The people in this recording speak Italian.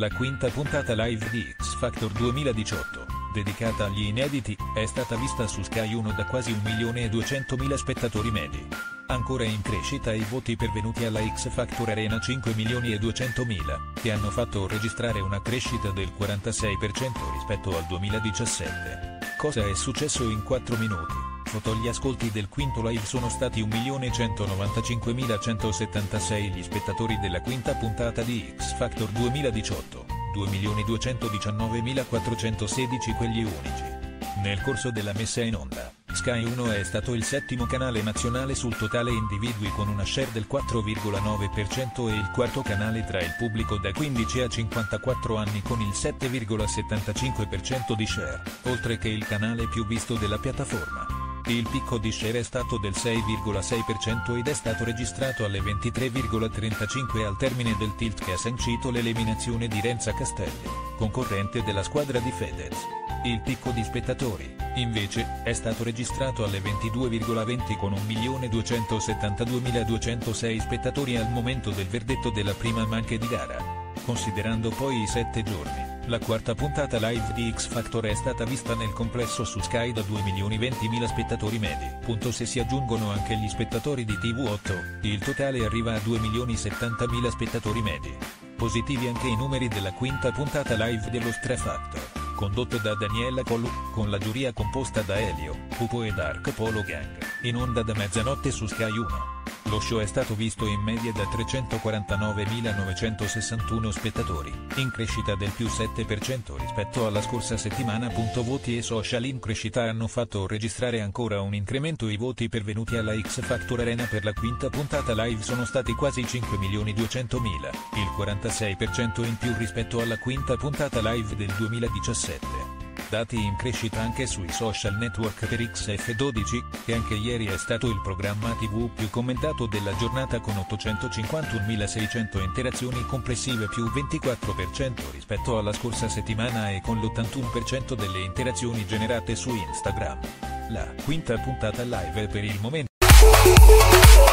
La quinta puntata live di X Factor 2018, dedicata agli inediti, è stata vista su Sky 1 da quasi 1.200.000 spettatori medi. Ancora in crescita i voti pervenuti alla X Factor Arena 5.200.000, che hanno fatto registrare una crescita del 46% rispetto al 2017. Cosa è successo in 4 minuti? Gli ascolti del quinto live sono stati 1.195.176 gli spettatori della quinta puntata di X Factor 2018, 2.219.416 quelli unici. Nel corso della messa in onda, Sky 1 è stato il settimo canale nazionale sul totale individui con una share del 4,9% e il quarto canale tra il pubblico da 15 a 54 anni con il 7,75% di share, oltre che il canale più visto della piattaforma. Il picco di share è stato del 6,6% ed è stato registrato alle 23,35 al termine del tilt che ha sancito l'eliminazione di Renza Castelli, concorrente della squadra di Fedez. Il picco di spettatori, invece, è stato registrato alle 22,20 con 1.272.206 spettatori al momento del verdetto della prima manche di gara. Considerando poi i 7 giorni, la quarta puntata live di X Factor è stata vista nel complesso su Sky da 2.020.000 spettatori medi. Se si aggiungono anche gli spettatori di TV8, il totale arriva a 2.070.000 spettatori medi. Positivi anche i numeri della quinta puntata live dello Stra Factor, condotto da Daniela Collu, con la giuria composta da Elio, Pupo e Dark Polo Gang, in onda da mezzanotte su Sky 1. Lo show è stato visto in media da 349.961 spettatori, in crescita del più 7% rispetto alla scorsa settimana. Voti e social in crescita hanno fatto registrare ancora un incremento. I voti pervenuti alla X Factor Arena per la quinta puntata live sono stati quasi 5.200.000, il 46% in più rispetto alla quinta puntata live del 2017. Dati in crescita anche sui social network per XF12, che anche ieri è stato il programma TV più commentato della giornata con 851.600 interazioni complessive più 24% rispetto alla scorsa settimana e con l'81% delle interazioni generate su Instagram. La quinta puntata live per il momento